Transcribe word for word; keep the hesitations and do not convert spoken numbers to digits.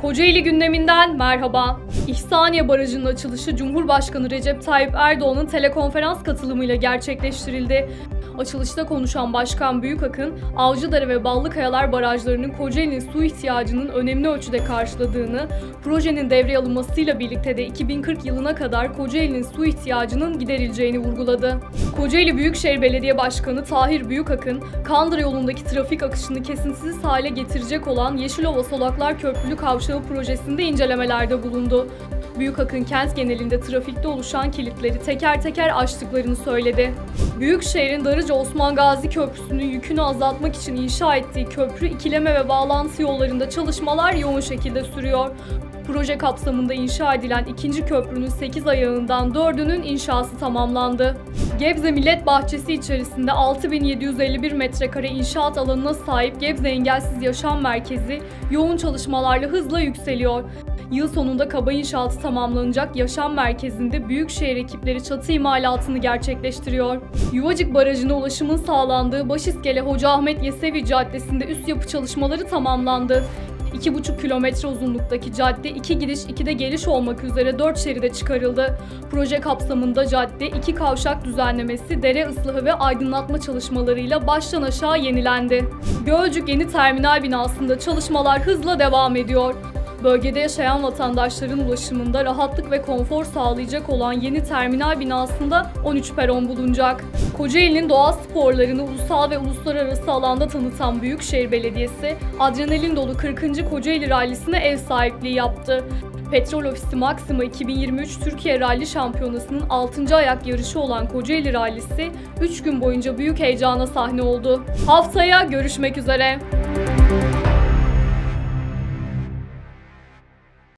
Kocaeli gündeminden merhaba. İhsaniye Barajı'nın açılışı Cumhurbaşkanı Recep Tayyip Erdoğan'ın telekonferans katılımıyla gerçekleştirildi. Açılışta konuşan Başkan Büyükakın, Avcıdere ve Ballıkayalar barajlarının Kocaeli'nin su ihtiyacının önemli ölçüde karşıladığını, projenin devreye alınmasıyla birlikte de iki bin kırk yılına kadar Kocaeli'nin su ihtiyacının giderileceğini vurguladı. Kocaeli Büyükşehir Belediye Başkanı Tahir Büyükakın, Kandıra yolundaki trafik akışını kesintisiz hale getirecek olan Yeşilova Solaklar Köprülü Kavşağı projesinde incelemelerde bulundu. Büyükakın kent genelinde trafikte oluşan kilitleri teker teker açtıklarını söyledi. Büyükşehir'in Darıca Osman Gazi Köprüsü'nün yükünü azaltmak için inşa ettiği köprü, ikileme ve bağlantı yollarında çalışmalar yoğun şekilde sürüyor. Proje kapsamında inşa edilen ikinci köprünün sekiz ayağından dördünün inşası tamamlandı. Gebze Millet Bahçesi içerisinde altı bin yedi yüz elli bir metrekare inşaat alanına sahip Gebze Engelsiz Yaşam Merkezi yoğun çalışmalarla hızla yükseliyor. Yıl sonunda kaba inşaatı tamamlanacak yaşam merkezinde Büyükşehir ekipleri çatı imalatını gerçekleştiriyor. Yuvacık Barajı'na ulaşımın sağlandığı Başiskele Hoca Ahmet Yesevi Caddesi'nde üst yapı çalışmaları tamamlandı. iki buçuk kilometre uzunluktaki cadde iki gidiş iki de geliş olmak üzere dört şeride çıkarıldı. Proje kapsamında cadde iki kavşak düzenlemesi, dere ıslahı ve aydınlatma çalışmalarıyla baştan aşağı yenilendi. Gölcük Yeni Terminal binasında çalışmalar hızla devam ediyor. Bölgede yaşayan vatandaşların ulaşımında rahatlık ve konfor sağlayacak olan yeni terminal binasında on üç peron bulunacak. Kocaeli'nin doğa sporlarını ulusal ve uluslararası alanda tanıtan Büyükşehir Belediyesi, adrenalin dolu kırkıncı Kocaeli Rallisi'ne ev sahipliği yaptı. Petrol Ofisi Maxima iki bin yirmi üç Türkiye Rally Şampiyonası'nın altıncı ayak yarışı olan Kocaeli Rallisi üç gün boyunca büyük heyecana sahne oldu. Haftaya görüşmek üzere.